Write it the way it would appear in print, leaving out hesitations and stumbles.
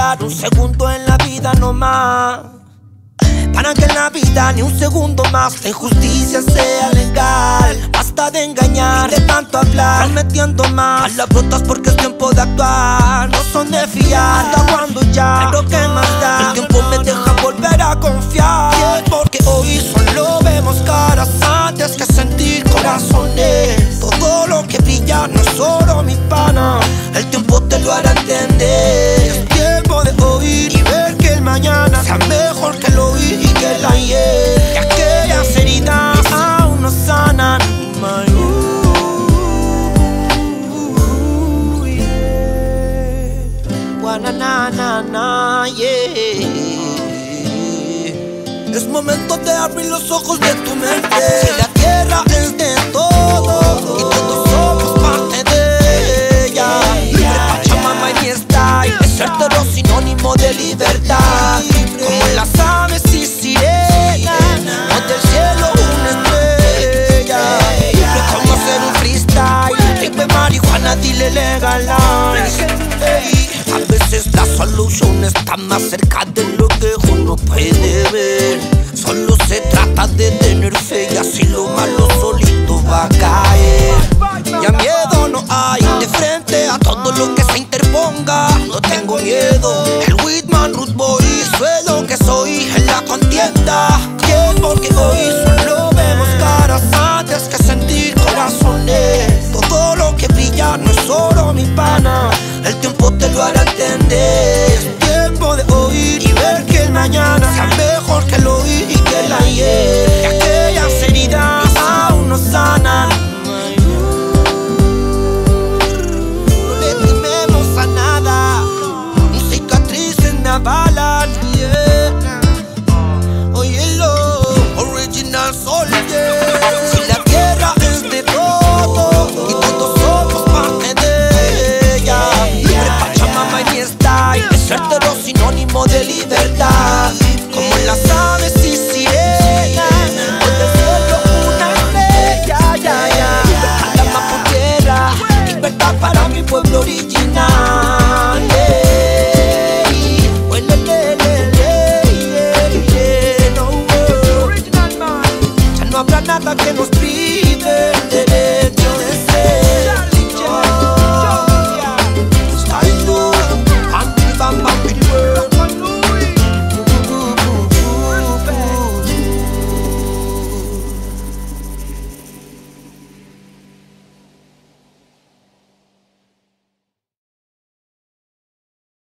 desviar un segundo en la vida no más, para que en la vida ni un segundo más la injusticia sea legal. Basta de engañar y de tanto hablar, prometiendo más palabrotas porque es tiempo de actuar. No son de fiar, hasta cuando ya, pero qué más da. El tiempo me deja volver a confiar, porque hoy solo vemos caras antes que sentir corazones. Todo lo que brilla no es solo mi pana, el tiempo te lo hará entender. Es tiempo de oír y ver que el mañana sea mejor que el hoy y que el ayer. Y aquellas heridas aún no sanan. Yeah. Es momento de abrir los ojos de tu mente. Si la tierra es de todos y todos somos parte de ella, libre Pachamama en mi style es certero sinónimo de libertad. Como las aves y sirenas, no del cielo una estrella. Libre como hacer un freestyle, tripe marihuana, dile legalize. A veces la solución está más cerca de lo que uno puede ver. Solo se trata de tener fe y así lo malo solito va a caer. Ya miedo no hay de frente a todo lo que se interponga. No tengo miedo, el Whitman Root Boy, soy lo que soy en la contienda. Porque hoy solo vemos caras antes que sentir corazones. Todo lo que brilla no es solo mi pana, el tiempo te lo hará entender. Es tiempo de oír y ver que el mañana sea mejor que el hoy y que el ayer. Y aquellas heridas aún no sanan. No le tememos a nada, mis cicatrices me avalan. Yeah. Óyelo, Original Soldier.